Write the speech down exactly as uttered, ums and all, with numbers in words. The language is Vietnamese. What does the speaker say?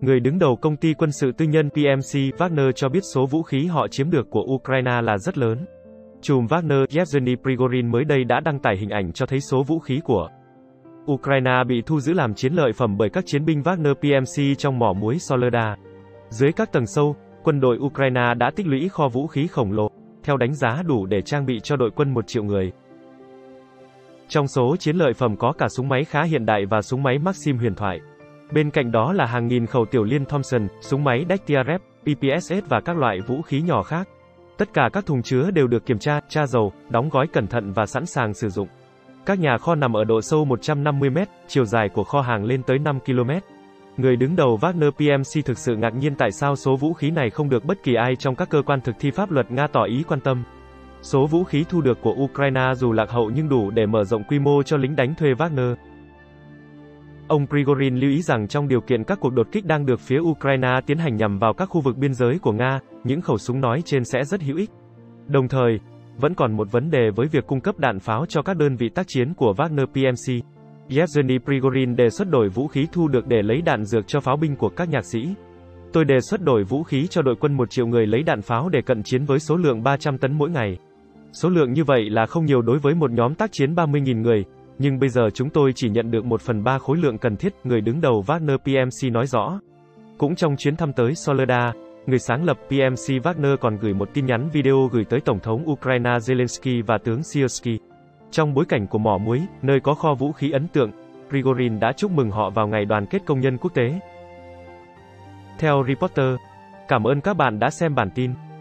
Người đứng đầu công ty quân sự tư nhân pê em xê Wagner cho biết số vũ khí họ chiếm được của Ukraine là rất lớn. Trùm Wagner Yevgeny Prigozhin mới đây đã đăng tải hình ảnh cho thấy số vũ khí của Ukraine bị thu giữ làm chiến lợi phẩm bởi các chiến binh Wagner pê em xê trong mỏ muối Soledar. Dưới các tầng sâu, quân đội Ukraine đã tích lũy kho vũ khí khổng lồ, theo đánh giá đủ để trang bị cho đội quân một triệu người. Trong số chiến lợi phẩm có cả súng máy khá hiện đại và súng máy Maxim huyền thoại. Bên cạnh đó là hàng nghìn khẩu tiểu liên Thompson, súng máy Degtyarev, pê pê ét ét và các loại vũ khí nhỏ khác. Tất cả các thùng chứa đều được kiểm tra, tra dầu, đóng gói cẩn thận và sẵn sàng sử dụng. Các nhà kho nằm ở độ sâu một trăm năm mươi mét, chiều dài của kho hàng lên tới năm ki lô mét. Người đứng đầu Wagner pê em xê thực sự ngạc nhiên tại sao số vũ khí này không được bất kỳ ai trong các cơ quan thực thi pháp luật Nga tỏ ý quan tâm. Số vũ khí thu được của Ukraine dù lạc hậu nhưng đủ để mở rộng quy mô cho lính đánh thuê Wagner. Ông Prigozhin lưu ý rằng trong điều kiện các cuộc đột kích đang được phía Ukraine tiến hành nhằm vào các khu vực biên giới của Nga, những khẩu súng nói trên sẽ rất hữu ích. Đồng thời, vẫn còn một vấn đề với việc cung cấp đạn pháo cho các đơn vị tác chiến của Wagner pê em xê. Yevgeny Prigozhin đề xuất đổi vũ khí thu được để lấy đạn dược cho pháo binh của các nhạc sĩ. Tôi đề xuất đổi vũ khí cho đội quân một triệu người lấy đạn pháo để cận chiến với số lượng ba trăm tấn mỗi ngày. Số lượng như vậy là không nhiều đối với một nhóm tác chiến ba mươi nghìn người, nhưng bây giờ chúng tôi chỉ nhận được một phần ba khối lượng cần thiết, người đứng đầu Wagner pê em xê nói rõ. Cũng trong chuyến thăm tới Soledar, người sáng lập pê em xê Wagner còn gửi một tin nhắn video gửi tới Tổng thống Ukraine Zelensky và tướng Siersky. Trong bối cảnh của mỏ muối, nơi có kho vũ khí ấn tượng, Prigozhin đã chúc mừng họ vào ngày đoàn kết công nhân quốc tế. Theo Reporter, cảm ơn các bạn đã xem bản tin.